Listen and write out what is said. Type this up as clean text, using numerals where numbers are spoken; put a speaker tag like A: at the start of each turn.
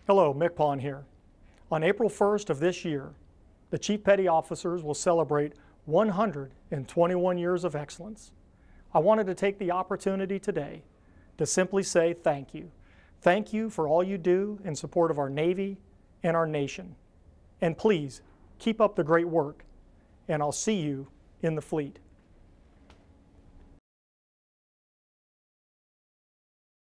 A: Hello, MCPON here. On April 1st of this year, the Chief Petty Officers will celebrate 121 years of excellence. I wanted to take the opportunity today to simply say thank you. Thank you for all you do in support of our Navy and our nation. And please, keep up the great work, and I'll see you in the fleet.